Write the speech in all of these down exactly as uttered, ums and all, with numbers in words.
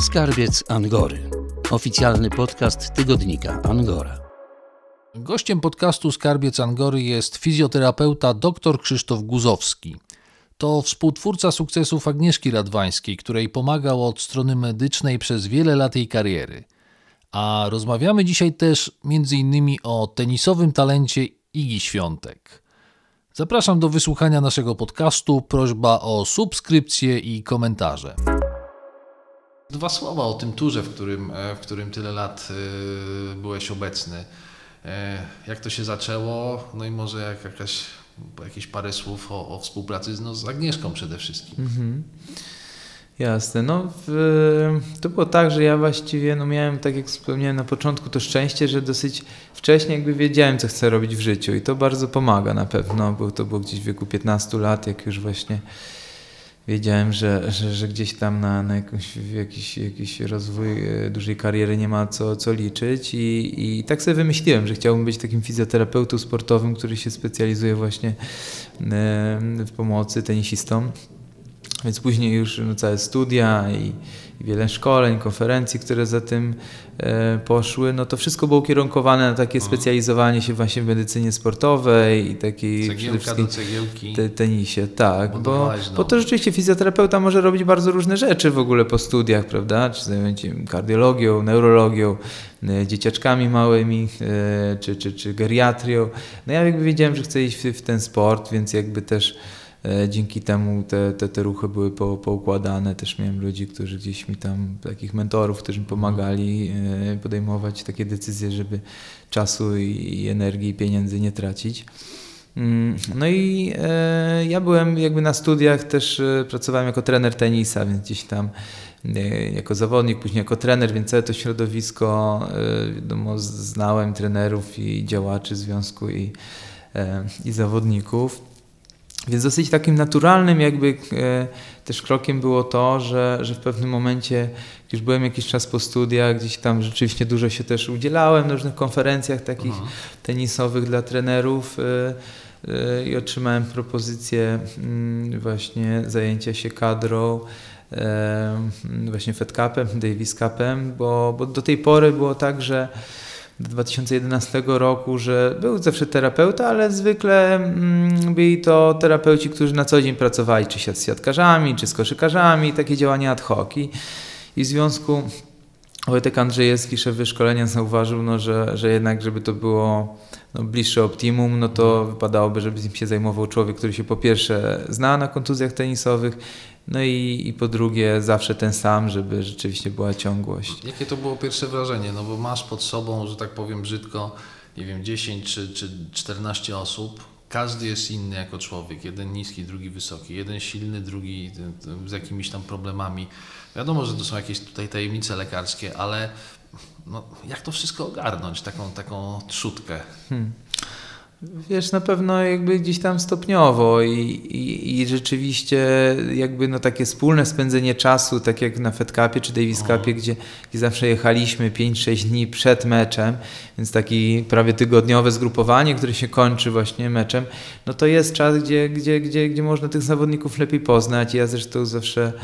Skarbiec Angory. Oficjalny podcast tygodnika Angora. Gościem podcastu Skarbiec Angory jest fizjoterapeuta dr Krzysztof Guzowski. To współtwórca sukcesów Agnieszki Radwańskiej, której pomagał od strony medycznej przez wiele lat jej kariery. A rozmawiamy dzisiaj też między innymi o tenisowym talencie Igi Świątek. Zapraszam do wysłuchania naszego podcastu. Prośba o subskrypcję i komentarze. Dwa słowa o tym turze, w którym, w którym tyle lat byłeś obecny. Jak to się zaczęło? No i może jak jakaś, jakieś parę słów o, o współpracy z, no, z Agnieszką przede wszystkim. Mhm. Jasne. No, w, to było tak, że ja właściwie no, miałem, tak jak wspomniałem na początku, to szczęście, że dosyć wcześnie jakby wiedziałem, co chcę robić w życiu i to bardzo pomaga na pewno, bo to było gdzieś w wieku piętnastu lat, jak już właśnie wiedziałem, że, że, że gdzieś tam na, na jakąś, jakiś, jakiś rozwój dużej kariery nie ma co, co liczyć i, i tak sobie wymyśliłem, że chciałbym być takim fizjoterapeutą sportowym, który się specjalizuje właśnie w pomocy tenisistom. Więc później już no, całe studia i, i wiele szkoleń, konferencji, które za tym e, poszły, no to wszystko było ukierunkowane na takie mhm. specjalizowanie się właśnie w medycynie sportowej i takiej Cegiełka przede wszystkim do cegiełki. Te, tenisie, tak, bo, no. bo to rzeczywiście fizjoterapeuta może robić bardzo różne rzeczy w ogóle po studiach, prawda, czy zajmować się kardiologią, neurologią, e, dzieciaczkami małymi, e, czy, czy, czy geriatrią. No ja jakby wiedziałem, że chcę iść w, w ten sport, więc jakby też dzięki temu te, te, te ruchy były po, poukładane. Też miałem ludzi, którzy gdzieś mi tam, takich mentorów, którzy mi pomagali podejmować takie decyzje, żeby czasu i energii i pieniędzy nie tracić. No i e, ja byłem jakby na studiach, też e, pracowałem jako trener tenisa, więc gdzieś tam e, jako zawodnik, później jako trener, więc całe to środowisko e, wiadomo, znałem trenerów i działaczy związku i, e, i zawodników. Więc dosyć takim naturalnym jakby e, też krokiem było to, że, że w pewnym momencie, już byłem jakiś czas po studiach, gdzieś tam rzeczywiście dużo się też udzielałem na różnych konferencjach takich Aha. tenisowych dla trenerów e, e, i otrzymałem propozycję m, właśnie zajęcia się kadrą, e, właśnie Fed Cupem, Davis Cupem, bo, bo do tej pory było tak, że do dwa tysiące jedenastego roku, że był zawsze terapeuta, ale zwykle mm, byli to terapeuci, którzy na co dzień pracowali, czy z siatkarzami, czy z koszykarzami, takie działania ad hoc. I, i w związku Wojtek Andrzejewski, szef wyszkolenia, zauważył, no, że, że jednak, żeby to było no, bliższe optimum, no to wypadałoby, żeby nim się zajmował człowiek, który się po pierwsze zna na kontuzjach tenisowych, no i, i po drugie zawsze ten sam, żeby rzeczywiście była ciągłość. Jakie to było pierwsze wrażenie? No bo masz pod sobą, że tak powiem brzydko, nie wiem, dziesięć czy, czy czternaście osób. Każdy jest inny jako człowiek. Jeden niski, drugi wysoki. Jeden silny, drugi z jakimiś tam problemami. Wiadomo, że to są jakieś tutaj tajemnice lekarskie, ale no, jak to wszystko ogarnąć? Taką, taką trzutkę. Hmm. Wiesz, na pewno jakby gdzieś tam stopniowo i, i, i rzeczywiście jakby no takie wspólne spędzenie czasu, tak jak na Fed Cupie czy Davis Cupie, gdzie, gdzie zawsze jechaliśmy pięć sześć dni przed meczem, więc taki prawie tygodniowe zgrupowanie, które się kończy właśnie meczem, no to jest czas, gdzie, gdzie, gdzie, gdzie można tych zawodników lepiej poznać. Ja zresztą zawsze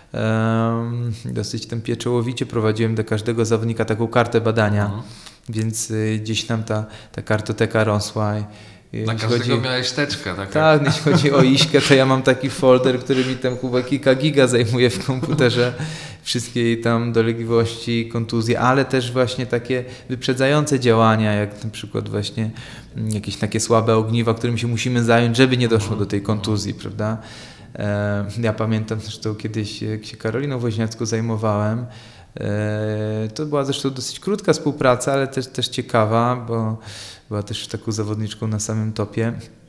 um, dosyć tam pieczołowicie prowadziłem do każdego zawodnika taką kartę badania. Mhm. Więc y, gdzieś tam ta, ta kartoteka rosła. Y, Na każdego chodzi, miałeś teczkę, tak? Tak, jeśli chodzi o Iśkę, to ja mam taki folder, który mi tam chyba kilka giga zajmuje w komputerze. Wszystkie jej tam dolegliwości, kontuzje, ale też właśnie takie wyprzedzające działania, jak na przykład właśnie jakieś takie słabe ogniwa, którym się musimy zająć, żeby nie doszło do tej kontuzji, prawda? E, ja pamiętam zresztą kiedyś, jak się Karoliną Woźniacką zajmowałem, to była zresztą dosyć krótka współpraca, ale też, też ciekawa, bo była też taką zawodniczką na samym topie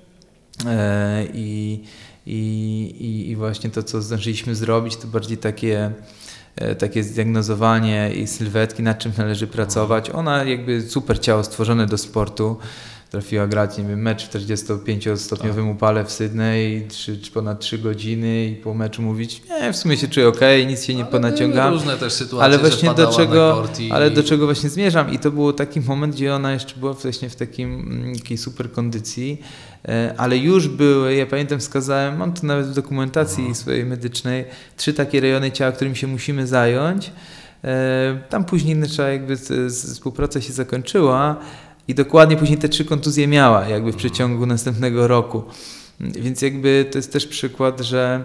i, i, i właśnie to, co zdążyliśmy zrobić, to bardziej takie, takie zdiagnozowanie i sylwetki, nad czym należy pracować. Ona jakby super ciało stworzone do sportu. Trafiła grać, nie wiem, mecz w czterdziestopięciostopniowym upale w Sydney, trzy, czy ponad trzy godziny i po meczu mówić, nie, w sumie się czuję okej, okay, nic się nie ale ponaciągam. Różne też sytuacje, ale właśnie do czego, i... ale do czego właśnie zmierzam i to był taki moment, gdzie ona jeszcze była właśnie w takim, takiej super kondycji, ale już były, ja pamiętam wskazałem, mam to nawet w dokumentacji swojej medycznej, trzy takie rejony ciała, którymi się musimy zająć. Tam później trzeba jakby współpraca się zakończyła i dokładnie później te trzy kontuzje miała jakby w przeciągu następnego roku. Więc jakby to jest też przykład, że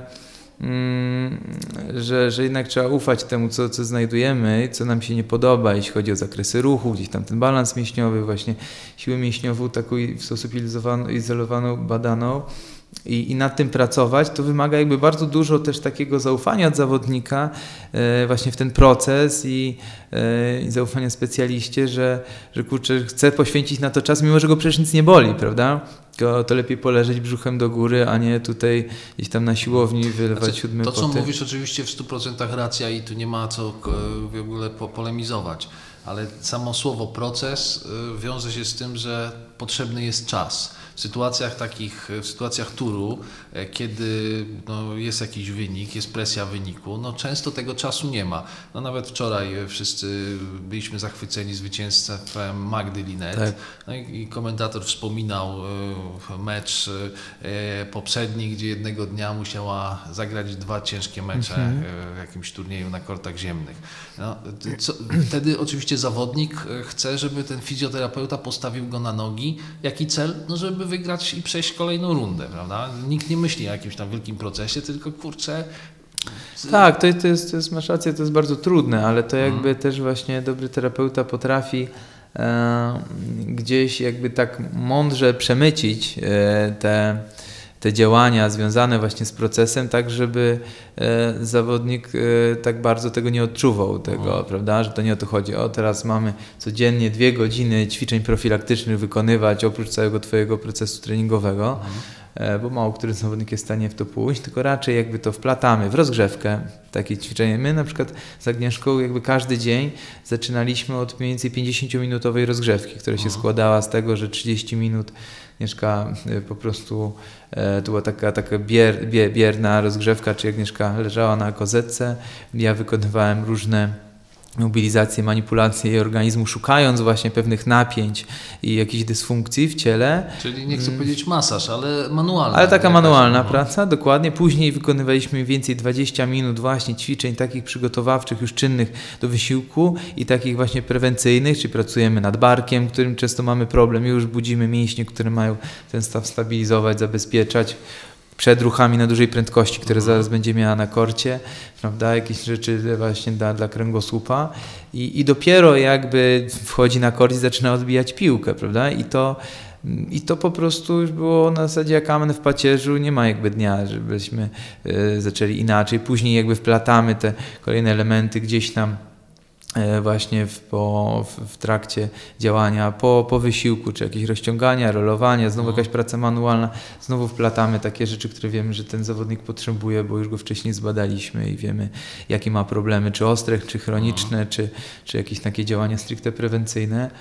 Mm, że, że jednak trzeba ufać temu, co, co znajdujemy, co nam się nie podoba, jeśli chodzi o zakresy ruchu, gdzieś tam ten balans mięśniowy, właśnie siłę mięśniową taką w sposób izolowaną, badaną i, i nad tym pracować, to wymaga jakby bardzo dużo też takiego zaufania od zawodnika e, właśnie w ten proces i, e, i zaufania specjaliście, że, że kurczę, chce poświęcić na to czas, mimo że go przecież nic nie boli, prawda? To, to lepiej poleżeć brzuchem do góry, a nie tutaj gdzieś tam na siłowni wylewać znaczy, siódmy To, co poty. mówisz, oczywiście w stu procentach racja i tu nie ma co w ogóle polemizować, ale samo słowo proces wiąże się z tym, że potrzebny jest czas. W sytuacjach takich, w sytuacjach turu, kiedy no, jest jakiś wynik, jest presja wyniku, no często tego czasu nie ma. No nawet wczoraj wszyscy byliśmy zachwyceni zwycięstwem Magdy Linette. Tak. No i, i komentator wspominał e, mecz e, poprzedni, gdzie jednego dnia musiała zagrać dwa ciężkie mecze mhm. e, w jakimś turnieju na kortach ziemnych. No, co, wtedy oczywiście zawodnik chce, żeby ten fizjoterapeuta postawił go na nogi. Jaki cel? No żeby wygrać i przejść kolejną rundę, prawda? Nikt nie myśli o jakimś tam wielkim procesie, tylko kurczę... Tak, to, to, jest, to jest, masz rację, to jest bardzo trudne, ale to jakby hmm. też właśnie dobry terapeuta potrafi e, gdzieś jakby tak mądrze przemycić e, te, te działania związane właśnie z procesem, tak żeby e, zawodnik e, tak bardzo tego nie odczuwał, tego, hmm. prawda, że to nie o to chodzi. O, teraz mamy codziennie dwie godziny ćwiczeń profilaktycznych wykonywać oprócz całego twojego procesu treningowego. Hmm. Bo mało który zawodnik jest w stanie w to pójść, tylko raczej jakby to wplatamy w rozgrzewkę, takie ćwiczenie. My na przykład z Agnieszką jakby każdy dzień zaczynaliśmy od mniej więcej pięćdziesięciominutowej rozgrzewki, która się składała z tego, że trzydzieści minut Agnieszka po prostu, to była taka, taka bier, bier, bierna rozgrzewka, czyli Agnieszka leżała na kozetce, ja wykonywałem różne mobilizację, manipulację jej organizmu, szukając właśnie pewnych napięć i jakichś dysfunkcji w ciele. Czyli nie chcę powiedzieć masaż, ale manualna. Ale taka manualna jakaś, praca, dokładnie. Później wykonywaliśmy mniej więcej dwadzieścia minut właśnie ćwiczeń takich przygotowawczych, już czynnych do wysiłku i takich właśnie prewencyjnych, czyli pracujemy nad barkiem, którym często mamy problem, już budzimy mięśnie, które mają ten staw stabilizować, zabezpieczać przed ruchami na dużej prędkości, które zaraz będzie miała na korcie, prawda, jakieś rzeczy właśnie dla, dla kręgosłupa i, i dopiero jakby wchodzi na kort i zaczyna odbijać piłkę, prawda, i to, i to po prostu już było na zasadzie jak amen w pacierzu, nie ma jakby dnia, żebyśmy y, zaczęli inaczej, później jakby wplatamy te kolejne elementy gdzieś tam właśnie w, po, w, w trakcie działania, po, po wysiłku, czy jakieś rozciągania, rolowania, znowu jakaś praca manualna, znowu wplatamy takie rzeczy, które wiemy, że ten zawodnik potrzebuje, bo już go wcześniej zbadaliśmy i wiemy, jakie ma problemy, czy ostre, czy chroniczne, czy, czy jakieś takie działania stricte prewencyjne.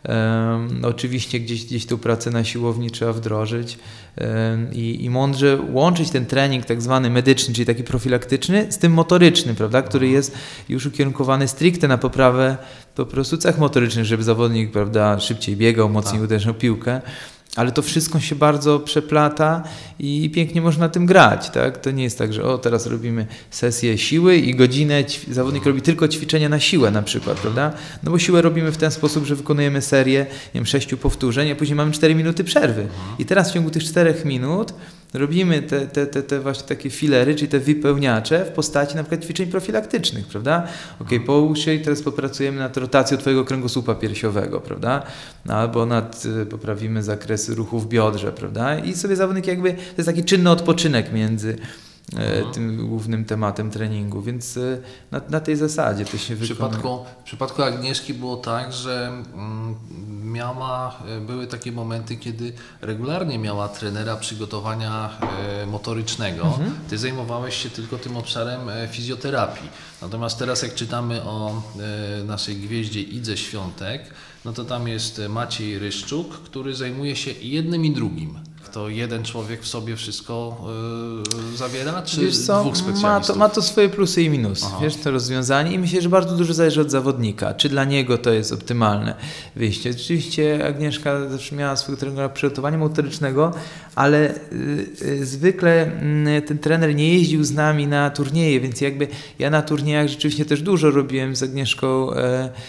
Um, oczywiście gdzieś, gdzieś tą pracę na siłowni trzeba wdrożyć um, i, i mądrze łączyć ten trening tak zwany medyczny, czyli taki profilaktyczny, z tym motorycznym, prawda, który jest już ukierunkowany stricte na poprawę po prostu cech motorycznych, żeby zawodnik, prawda, szybciej biegał, mocniej tak. uderzał piłkę. Ale to wszystko się bardzo przeplata i pięknie można tym grać, tak? To nie jest tak, że o, teraz robimy sesję siły i godzinę zawodnik robi tylko ćwiczenia na siłę na przykład, prawda? No bo siłę robimy w ten sposób, że wykonujemy serię, nie wiem, sześciu powtórzeń, a później mamy cztery minuty przerwy. I teraz w ciągu tych czterech minut robimy te, te, te, te właśnie takie filery, czyli te wypełniacze w postaci na przykład ćwiczeń profilaktycznych, prawda? Okej, okay, połóż się i teraz popracujemy nad rotacją twojego kręgosłupa piersiowego, prawda? Albo nad, poprawimy zakresy ruchu w biodrze, prawda? I sobie zawodnik jakby, to jest taki czynny odpoczynek między e, tym głównym tematem treningu, więc e, na, na tej zasadzie to się w przypadku, w przypadku Agnieszki było tak, że mm, miała, były takie momenty, kiedy regularnie miała trenera przygotowania e, motorycznego. Mhm. Ty zajmowałeś się tylko tym obszarem e, fizjoterapii. Natomiast teraz jak czytamy o e, naszej gwieździe Idze Świątek, no to tam jest Maciej Ryszczuk, który zajmuje się jednym i drugim. To jeden człowiek w sobie wszystko yy, zawiera, czy Wiesz co, dwóch specjalistów? Ma to, ma to swoje plusy i minusy, Aha. wiesz, to rozwiązanie i myślę, że bardzo dużo zależy od zawodnika, czy dla niego to jest optymalne wyjście. Oczywiście Agnieszka zawsze miała swojego trenera przygotowania motorycznego, ale y, y, zwykle y, ten trener nie jeździł z nami na turnieje, więc jakby ja na turniejach rzeczywiście też dużo robiłem z Agnieszką y,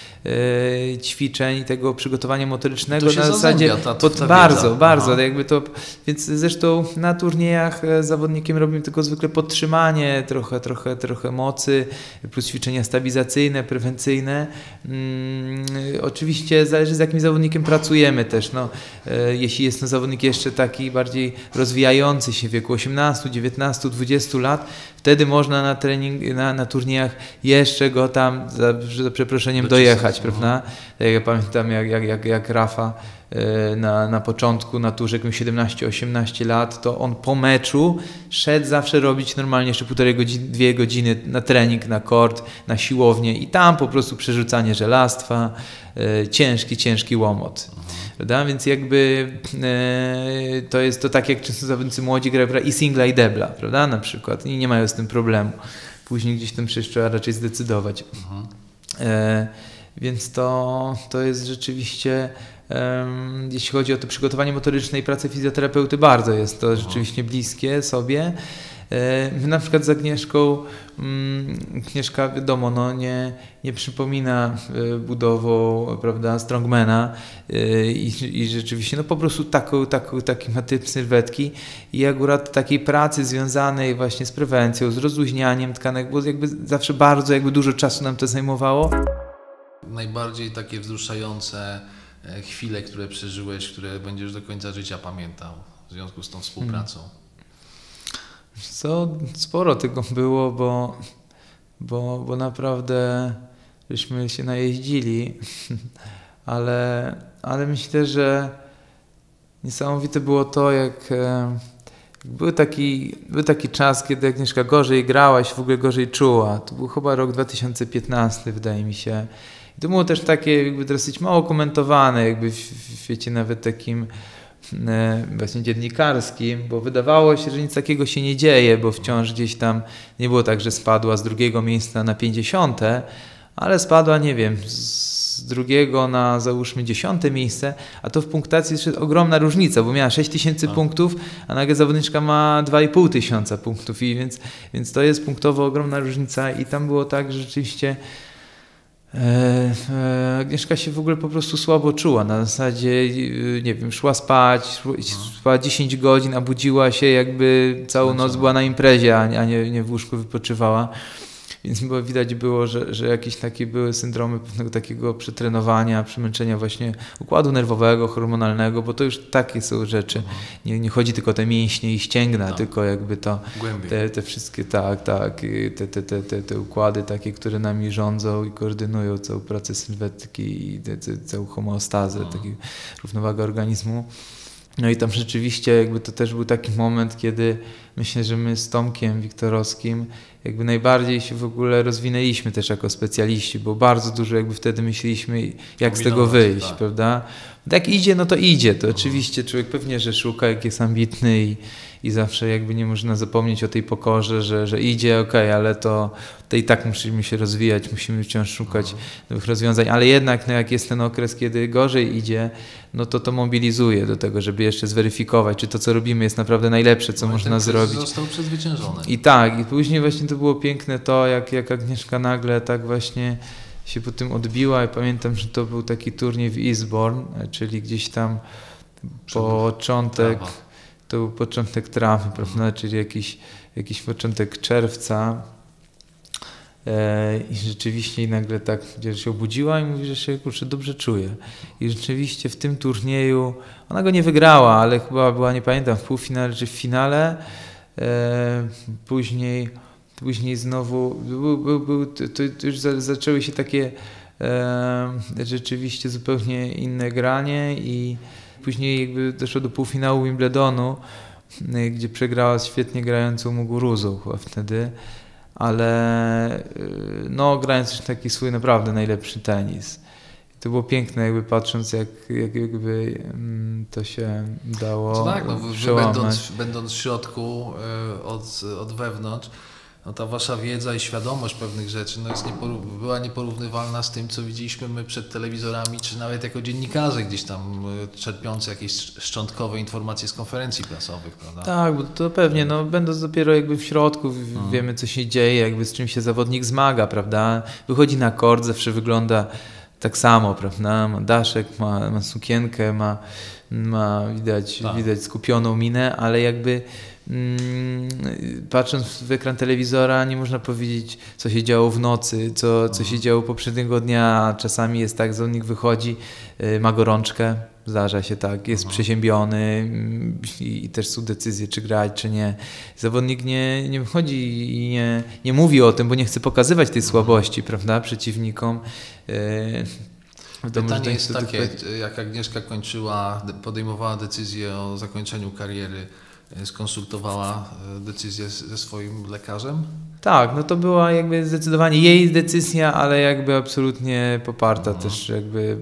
y, ćwiczeń i tego przygotowania motorycznego. To się na zasadzie ta, pod, ta bardzo, bardzo, Aha. jakby to, więc zresztą na turniejach z zawodnikiem robimy tylko zwykle podtrzymanie, trochę, trochę, trochę mocy, plus ćwiczenia stabilizacyjne, prewencyjne. Hmm, oczywiście zależy z jakim zawodnikiem pracujemy też. No, e, jeśli jest to zawodnik jeszcze taki bardziej rozwijający się w wieku osiemnastu, dziewiętnastu, dwudziestu lat, wtedy można na trening, na, na turniejach jeszcze go tam za, za przeproszeniem dojechać, prawda? Tak jak ja pamiętam, jak, jak, jak, jak Rafa Na, na początku, na turze, jak miał siedemnaście osiemnaście lat, to on po meczu szedł zawsze robić normalnie jeszcze półtorej godziny, dwie godziny na trening, na kort, na siłownię i tam po prostu przerzucanie żelastwa, e, ciężki, ciężki łomot. Prawda? Więc jakby e, to jest to tak, jak często zawodnicy młodzi grają i singla, i debla, prawda, na przykład, i nie mają z tym problemu. Później gdzieś tam przecież trzeba raczej zdecydować. E, więc to, to jest rzeczywiście Um, jeśli chodzi o to przygotowanie motoryczne i pracę fizjoterapeuty, bardzo jest to rzeczywiście bliskie sobie. My na przykład z Agnieszką, um, Agnieszka wiadomo, no, nie, nie przypomina budową, prawda, strongmana i, i rzeczywiście no, po prostu taką, taką, taki ma typ sylwetki i akurat takiej pracy związanej właśnie z prewencją, z rozluźnianiem tkanek, bo jakby zawsze bardzo jakby dużo czasu nam to zajmowało. Najbardziej takie wzruszające chwile, które przeżyłeś, które będziesz do końca życia pamiętał w związku z tą współpracą? Co, sporo tego było, bo, bo, bo naprawdę żeśmy się najeździli, ale, ale myślę, że niesamowite było to, jak, jak był, taki, był taki czas, kiedy Agnieszka gorzej grała i się w ogóle gorzej czuła. To był chyba rok dwa tysiące piętnasty, wydaje mi się. I to było też takie jakby dosyć mało komentowane, jakby w, w świecie nawet takim e, właśnie dziennikarskim, bo wydawało się, że nic takiego się nie dzieje, bo wciąż gdzieś tam nie było tak, że spadła z drugiego miejsca na pięćdziesiąte, ale spadła, nie wiem, z drugiego na załóżmy dziesiąte miejsce, a to w punktacji jest ogromna różnica, bo miała sześć tysięcy punktów, a nagle zawodniczka ma dwa i pół tysiąca punktów, i więc, więc to jest punktowo ogromna różnica i tam było tak, że rzeczywiście Agnieszka się w ogóle po prostu słabo czuła, na zasadzie, nie wiem, szła spać, spała dziesięć godzin, a budziła się jakby całą noc była na imprezie, a nie, nie w łóżku wypoczywała. Więc było, widać było, że, że jakieś takie były syndromy pewnego takiego przetrenowania, przemęczenia właśnie układu nerwowego, hormonalnego, bo to już takie są rzeczy. Nie, nie chodzi tylko o te mięśnie i ścięgna, no. tylko jakby to te, te wszystkie, tak, tak, te, te, te, te, te układy takie, które nami rządzą i koordynują całą pracę sylwetki i te, te, całą homeostazę, no. taką równowagę organizmu. No i tam rzeczywiście jakby to też był taki moment, kiedy myślę, że my z Tomkiem Wiktorowskim jakby najbardziej się w ogóle rozwinęliśmy też jako specjaliści, bo bardzo dużo jakby wtedy myśleliśmy, jak z tego wyjść, tak. prawda? Jak idzie, no to idzie. To oczywiście człowiek pewnie, że szuka, jak jest ambitny i, i zawsze jakby nie można zapomnieć o tej pokorze, że, że idzie, okej, okay, ale to, to i tak musimy się rozwijać, musimy wciąż szukać mhm. nowych rozwiązań, ale jednak no jak jest ten okres, kiedy gorzej idzie, no to to mobilizuje do tego, żeby jeszcze zweryfikować, czy to, co robimy, jest naprawdę najlepsze, co no można zrobić. Został przezwyciężony. I tak, i później właśnie to było piękne to, jak, jak Agnieszka nagle tak właśnie się po tym odbiła i pamiętam, że to był taki turniej w Eastbourne, czyli gdzieś tam początek, trawa. to był początek trawy, prawda, czyli jakiś, jakiś początek czerwca e, i rzeczywiście nagle tak gdzieś się obudziła i mówi, że się kurczę, dobrze czuje. I rzeczywiście w tym turnieju, ona go nie wygrała, ale chyba była, nie pamiętam, w półfinale czy w finale, e, później Później znowu był, był, był, to, to już za, zaczęły się takie e, rzeczywiście zupełnie inne granie i później jakby doszło do półfinału Wimbledonu, gdzie przegrała z świetnie grającą Muguruzą chyba wtedy, ale no grając już taki swój naprawdę najlepszy tenis. to było piękne, jakby patrząc, jak, jak jakby to się dało to tak, no, wy, przełamać. Będąc, będąc w środku y, od, od wewnątrz, no ta wasza wiedza i świadomość pewnych rzeczy no jest nieporó- była nieporównywalna z tym, co widzieliśmy my przed telewizorami, czy nawet jako dziennikarze gdzieś tam y, czerpiący jakieś szczątkowe informacje z konferencji prasowych, prawda? Tak, bo to pewnie, no będąc dopiero jakby w środku, hmm. wiemy co się dzieje, jakby z czym się zawodnik zmaga, prawda? Wychodzi na kort, zawsze wygląda tak samo, prawda? Ma daszek, ma, ma sukienkę, ma, ma widać, tak. widać skupioną minę, ale jakby mm, patrząc w ekran telewizora nie można powiedzieć, co się działo w nocy, co, co się działo poprzedniego dnia. Czasami jest tak, zawodnik wychodzi, yy, ma gorączkę, zdarza się tak, jest Aha. przeziębiony i, i też są decyzje, czy grać, czy nie. Zawodnik nie, nie wychodzi i nie, nie mówi o tym, bo nie chce pokazywać tej słabości, prawda, przeciwnikom. Yy, Pytanie jest takie, jak Agnieszka kończyła, podejmowała decyzję o zakończeniu kariery, skonsultowała decyzję ze swoim lekarzem? Tak, no to była jakby zdecydowanie jej decyzja, ale jakby absolutnie poparta mhm. też jakby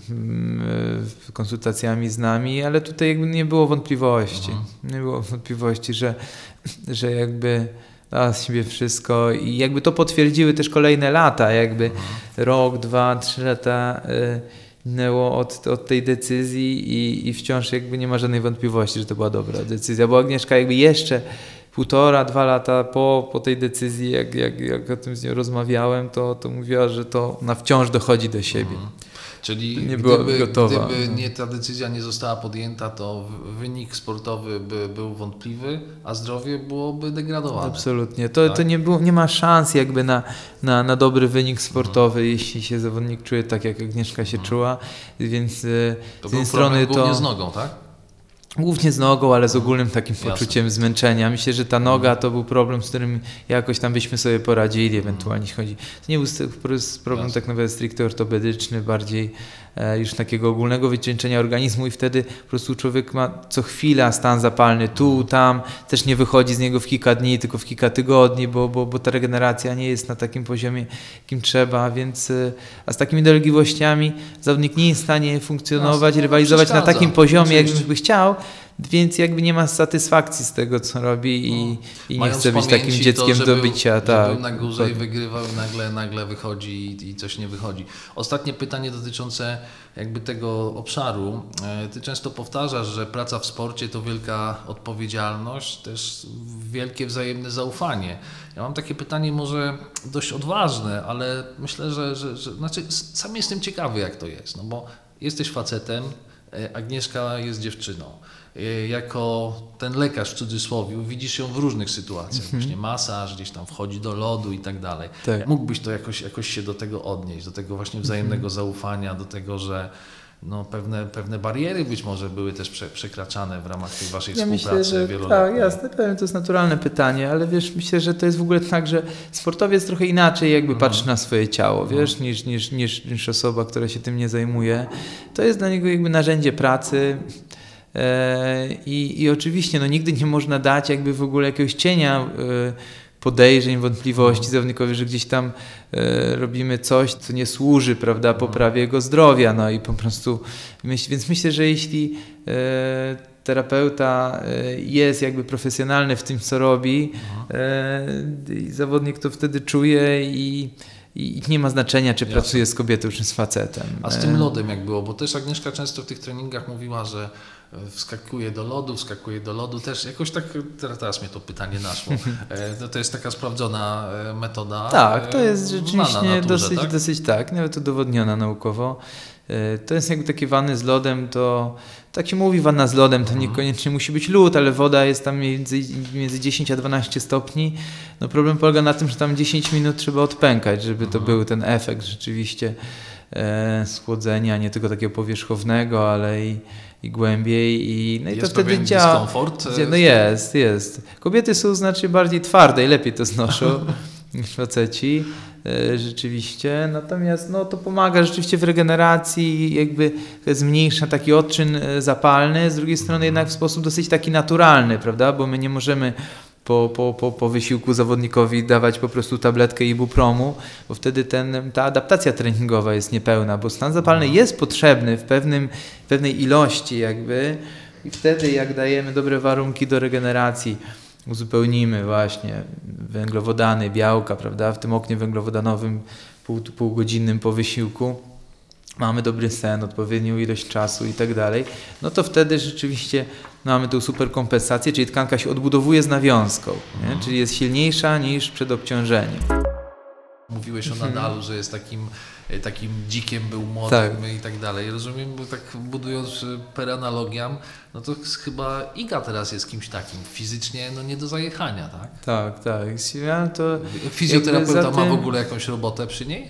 konsultacjami z nami, ale tutaj jakby nie było wątpliwości. Mhm. Nie było wątpliwości, że, że jakby dała z siebie wszystko i jakby to potwierdziły też kolejne lata, jakby mhm. rok, dwa, trzy lata minęło od, od tej decyzji i, i wciąż jakby nie ma żadnej wątpliwości, że to była dobra decyzja, bo Agnieszka jakby jeszcze półtora, dwa lata po, po tej decyzji, jak, jak, jak o tym z nią rozmawiałem, to, to mówiła, że to ona wciąż dochodzi do siebie. Mhm. Czyli nie gdyby, była gotowa. Gdyby nie ta decyzja nie została podjęta, to wynik sportowy by był wątpliwy, a zdrowie byłoby degradowane. Absolutnie. To, tak? to nie, było, nie ma szans jakby na, na, na dobry wynik sportowy, mhm. jeśli się zawodnik czuje tak, jak Agnieszka się mhm. czuła. Więc to z jednej strony to głównie z nogą, tak? Głównie z nogą, ale z ogólnym takim poczuciem Jasne. zmęczenia. Myślę, że ta noga to był problem, z którym jakoś tam byśmy sobie poradzili, ewentualnie chodzi. To nie był problem Jasne. tak naprawdę stricte ortopedyczny, bardziej e, już takiego ogólnego wycieńczenia organizmu i wtedy po prostu człowiek ma co chwila stan zapalny tu, tam, też nie wychodzi z niego w kilka dni, tylko w kilka tygodni, bo, bo, bo ta regeneracja nie jest na takim poziomie, jakim trzeba, więc e, a z takimi dolegliwościami zawodnik nie jest w stanie funkcjonować, Jasne. rywalizować na takim poziomie, jakby by chciał. Więc jakby nie ma satysfakcji z tego, co robi i, no. i nie chce być takim dzieckiem to, do bycia. Był, tak, był na górze i wygrywał i nagle, nagle wychodzi i, i coś nie wychodzi. Ostatnie pytanie dotyczące jakby tego obszaru. Ty często powtarzasz, że praca w sporcie to wielka odpowiedzialność, też wielkie wzajemne zaufanie. Ja mam takie pytanie może dość odważne, ale myślę, że, że, że znaczy sam jestem ciekawy, jak to jest, no bo jesteś facetem, Agnieszka jest dziewczyną. Jako ten lekarz w cudzysłowie widzisz ją w różnych sytuacjach, mm-hmm. właśnie masaż, gdzieś tam wchodzi do lodu i tak dalej. Tak. Mógłbyś to jakoś, jakoś się do tego odnieść, do tego właśnie wzajemnego mm-hmm. zaufania, do tego, że no pewne, pewne bariery być może były też prze, przekraczane w ramach tej waszej ja współpracy myślę, że, wieloletniej. Tak, jasne, pewnie to jest naturalne pytanie, ale wiesz, myślę, że to jest w ogóle tak, że sportowiec trochę inaczej jakby mm. patrzy na swoje ciało, wiesz, mm. niż, niż, niż, niż osoba, która się tym nie zajmuje. To jest dla niego jakby narzędzie pracy. I, I oczywiście no, nigdy nie można dać jakby w ogóle jakiegoś cienia podejrzeń, wątpliwości zawodnikowi, że gdzieś tam robimy coś, co nie służy, prawda, poprawie jego zdrowia. No i po prostu myśl, więc myślę, że jeśli terapeuta jest jakby profesjonalny w tym, co robi, zawodnik to wtedy czuje i I nie ma znaczenia, czy Jasne. pracuje z kobietą, czy z facetem. A z tym lodem jak było? Bo też Agnieszka często w tych treningach mówiła, że wskakuje do lodu, wskakuje do lodu. Też jakoś tak, teraz mnie to pytanie naszło. To, to jest taka sprawdzona metoda. Tak, to jest rzeczywiście naturze, dosyć, tak? dosyć tak, nawet udowodniona naukowo. To jest jakby takie wanny z lodem, to tak się mówi wanna z lodem, to niekoniecznie musi być lód, ale woda jest tam między, między dziesięć a dwanaście stopni. No problem polega na tym, że tam dziesięć minut trzeba odpękać, żeby to był ten efekt rzeczywiście e, schłodzenia, nie tylko takiego powierzchownego, ale i, i głębiej. I, no i jest to wtedy działa. Dyskomfort? No jest, jest. Kobiety są znacznie bardziej twarde i lepiej to znoszą niż faceci. Rzeczywiście, natomiast no, to pomaga rzeczywiście w regeneracji, jakby zmniejsza taki odczyn zapalny, z drugiej strony jednak w sposób dosyć taki naturalny, prawda, bo my nie możemy po, po, po, po wysiłku zawodnikowi dawać po prostu tabletkę ibupromu, bo wtedy ten, ta adaptacja treningowa jest niepełna, bo stan zapalny jest potrzebny w pewnym, pewnej ilości jakby i wtedy jak dajemy dobre warunki do regeneracji, uzupełnimy właśnie węglowodany, białka, prawda, w tym oknie węglowodanowym pół, półgodzinnym po wysiłku, mamy dobry sen, odpowiednią ilość czasu i tak dalej, no to wtedy rzeczywiście mamy tą superkompensację, czyli tkanka się odbudowuje z nawiązką, nie? Czyli jest silniejsza niż przed obciążeniem. Mówiłeś o Nadalu, że jest takim, takim dzikiem, był młodym tak. i tak dalej. Rozumiem, bo tak budując per analogiam, no to chyba Iga teraz jest kimś takim, fizycznie no nie do zajechania, tak? Tak, tak. Ja to fizjoterapeuta ma tym... w ogóle jakąś robotę przy niej?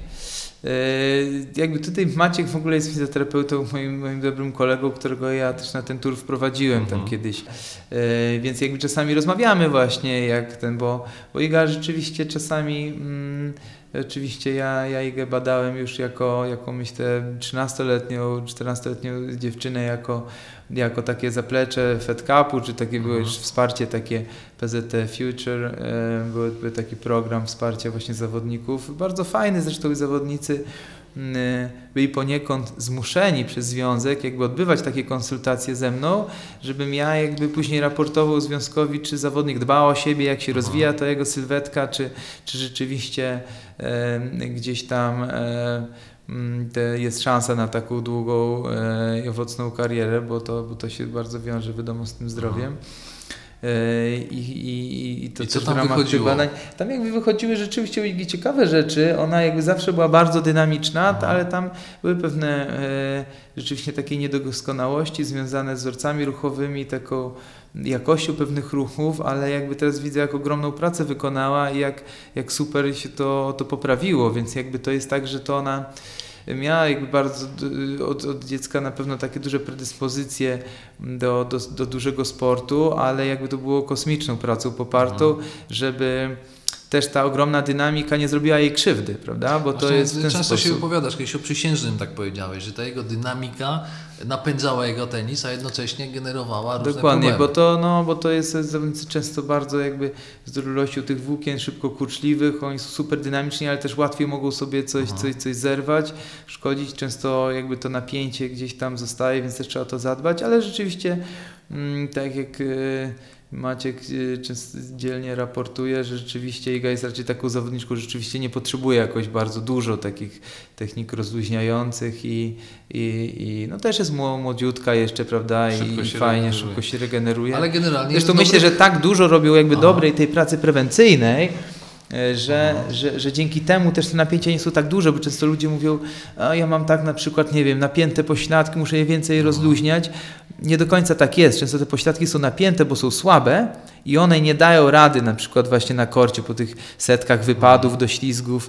Jakby tutaj Maciek w ogóle jest fizjoterapeutą, moim, moim dobrym kolegą, którego ja też na ten tur wprowadziłem mhm. tam kiedyś, więc jakby czasami rozmawiamy właśnie jak ten, bo, bo Iga rzeczywiście czasami, mm, oczywiście ja, ja Igę badałem już jako, jako myślę trzynastoletnią, czternastoletnią dziewczynę jako, jako takie zaplecze Fed Cupu, czy takie było już wsparcie takie P Z T Future, był, był taki program wsparcia właśnie zawodników, bardzo fajny, zresztą zawodnicy byli poniekąd zmuszeni przez związek jakby odbywać takie konsultacje ze mną, żebym ja jakby później raportował związkowi, czy zawodnik dba o siebie, jak się rozwija ta jego sylwetka, czy, czy rzeczywiście e, gdzieś tam e, te jest szansa na taką długą e, i owocną karierę, bo to, bo to się bardzo wiąże wiadomo z tym zdrowiem. I, i, i to I co tam wychodziło? Badań. Tam jakby wychodziły rzeczywiście u Igi ciekawe rzeczy, ona jakby zawsze była bardzo dynamiczna, ta, ale tam były pewne e, rzeczywiście takie niedoskonałości związane z wzorcami ruchowymi, taką jakością pewnych ruchów, ale jakby teraz widzę, jak ogromną pracę wykonała i jak, jak super się to, to poprawiło, więc jakby to jest tak, że to ona miała jakby bardzo od, od dziecka na pewno takie duże predyspozycje do, do, do dużego sportu, ale jakby to było kosmiczną pracą popartą, mhm. żeby też ta ogromna dynamika nie zrobiła jej krzywdy, prawda? Bo to jest w ten często sposób. się wypowiadasz, kiedyś o Przysiężnym tak powiedziałeś, że ta jego dynamika napędzała jego tenis, a jednocześnie generowała różne Dokładnie, problemy. bo to, no, bo to jest zawodnicy często bardzo jakby z ilością tych włókien szybko kurczliwych, oni są super dynamiczni, ale też łatwiej mogą sobie coś, coś, coś zerwać, szkodzić, często jakby to napięcie gdzieś tam zostaje, więc też trzeba o to zadbać, ale rzeczywiście mm, tak jak yy, Maciek często dzielnie raportuje, że rzeczywiście Iga jest raczej taką zawodniczką, że rzeczywiście nie potrzebuje jakoś bardzo dużo takich technik rozluźniających i, i, i no też jest młodziutka jeszcze, prawda, szybko i fajnie, regeneruje. szybko się regeneruje. Ale generalnie Zresztą myślę, dobry... że tak dużo robią jakby Aha. dobrej tej pracy prewencyjnej, Że, że, że dzięki temu też te napięcia nie są tak duże, bo często ludzie mówią, a ja mam tak na przykład, nie wiem, napięte pośladki, muszę je więcej rozluźniać. Nie do końca tak jest. Często te pośladki są napięte, bo są słabe i one nie dają rady na przykład właśnie na korcie po tych setkach wypadów, doślizgów,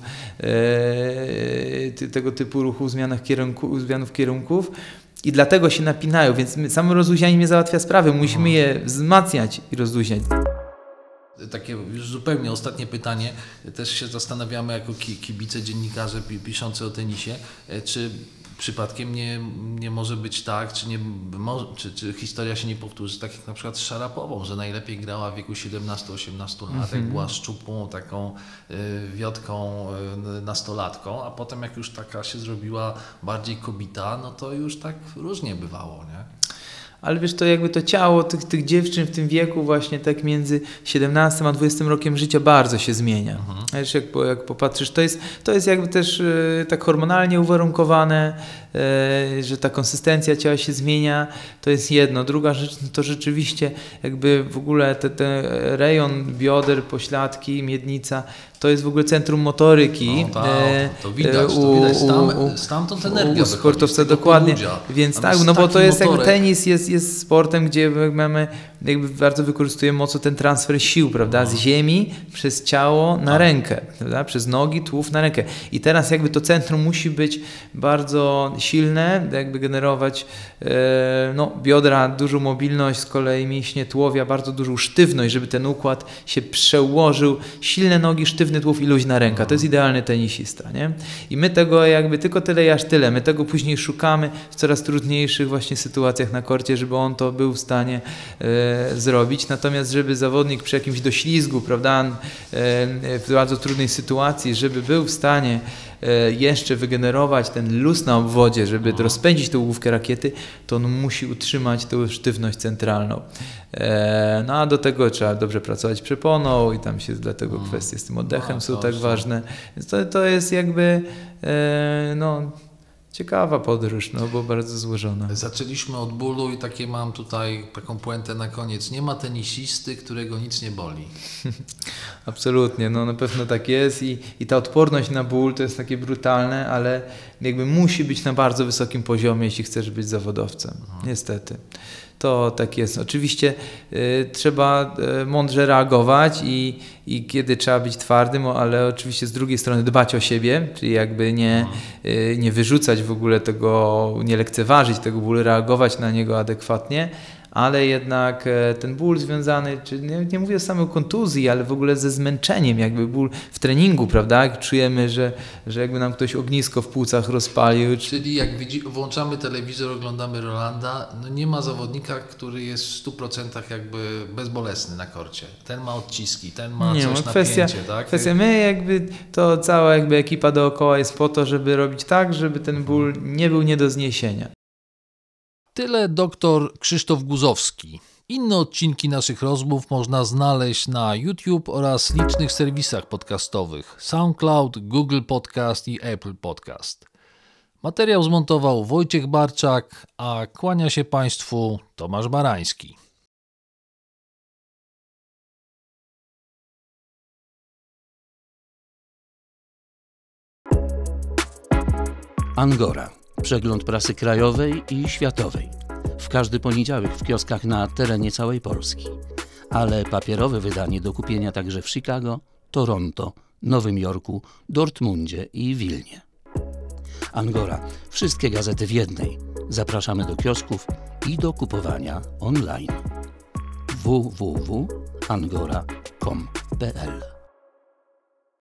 e, tego typu ruchów, zmianach kierunku, zmianów kierunków. I dlatego się napinają, więc my, samo rozluźnianie nie załatwia sprawy. Musimy je wzmacniać i rozluźniać. Takie już zupełnie ostatnie pytanie. Też się zastanawiamy jako kibice, dziennikarze piszący o tenisie, czy przypadkiem nie, nie może być tak, czy, nie, czy, czy historia się nie powtórzy, tak jak na przykład z Szarapową, że najlepiej grała w wieku siedemnastu osiemnastu lat, jak była szczupłą, taką y, wiotką, y, nastolatką, a potem jak już taka się zrobiła bardziej kobita, no to już tak różnie bywało, nie? Ale wiesz, to jakby to ciało tych, tych dziewczyn w tym wieku właśnie tak między siedemnastym a dwudziestym rokiem życia bardzo się zmienia. Mhm. Wiesz, jak, jak popatrzysz, to jest, to jest jakby też e, tak hormonalnie uwarunkowane, e, że ta konsystencja ciała się zmienia, to jest jedno. Druga rzecz, no to rzeczywiście jakby w ogóle te, ten rejon bioder, pośladki, miednica, to jest w ogóle centrum motoryki. No, ta, to widać, u, to widać. Stam, stamtąd energia u sportowca dokładnie. Pobudzia. Więc tak, no bo to jest jakby tenis jest, jest sportem, gdzie mamy jakby bardzo wykorzystujemy mocno ten transfer sił, prawda, no. z ziemi przez ciało na tak. rękę, prawda, przez nogi, tułów na rękę. I teraz jakby to centrum musi być bardzo silne, jakby generować e, no, biodra, dużą mobilność, z kolei mięśnie tułowia, bardzo dużą sztywność, żeby ten układ się przełożył, silne nogi, sztywne sztywny tułów i luźna ręka. To jest idealny tenisista, nie? I my tego jakby tylko tyle i aż tyle. My tego później szukamy w coraz trudniejszych właśnie sytuacjach na korcie, żeby on to był w stanie e, zrobić. Natomiast żeby zawodnik przy jakimś doślizgu, prawda, e, w bardzo trudnej sytuacji, żeby był w stanie e, jeszcze wygenerować ten luz na obwodzie, żeby Aha. rozpędzić tą główkę rakiety, to on musi utrzymać tą sztywność centralną. E, no a do tego trzeba dobrze pracować przeponą i tam się dlatego hmm. kwestie z tym oddechem no, są tak są. ważne. Więc to, to jest jakby e, no, ciekawa podróż, no bo bardzo złożona. Zaczęliśmy od bólu i takie mam tutaj taką puentę na koniec. Nie ma tenisisty, którego nic nie boli. Absolutnie, no na pewno tak jest i, i ta odporność na ból to jest takie brutalne, ale jakby musi być na bardzo wysokim poziomie, jeśli chcesz być zawodowcem. Mhm. Niestety. To tak jest. Oczywiście y, trzeba y, mądrze reagować i, i kiedy trzeba być twardym, ale oczywiście z drugiej strony dbać o siebie, czyli jakby nie, y, nie wyrzucać w ogóle tego, nie lekceważyć tego bólu, reagować na niego adekwatnie, ale jednak ten ból związany, czy nie, nie mówię o samej kontuzji, ale w ogóle ze zmęczeniem, jakby ból w treningu, prawda? Jak czujemy, że, że jakby nam ktoś ognisko w płucach rozpalił. Czyli jak widzi, włączamy telewizor, oglądamy Rolanda, no nie ma zawodnika, który jest w stu procentach jakby bezbolesny na korcie. Ten ma odciski, ten ma nie, coś no, napięcie, kwestia, tak? Kwestia, my jakby, to cała jakby ekipa dookoła jest po to, żeby robić tak, żeby ten ból nie był nie do zniesienia. Tyle doktor Krzysztof Guzowski. Inne odcinki naszych rozmów można znaleźć na YouTube oraz licznych serwisach podcastowych SoundCloud, Google Podcast i Apple Podcast. Materiał zmontował Wojciech Barczak, a kłania się Państwu Tomasz Barański. Angora. Przegląd prasy krajowej i światowej. W każdy poniedziałek w kioskach na terenie całej Polski. Ale papierowe wydanie do kupienia także w Chicago, Toronto, Nowym Jorku, Dortmundzie i Wilnie. Angora. Wszystkie gazety w jednej. Zapraszamy do kiosków i do kupowania online. w w w kropka angora kropka com kropka p l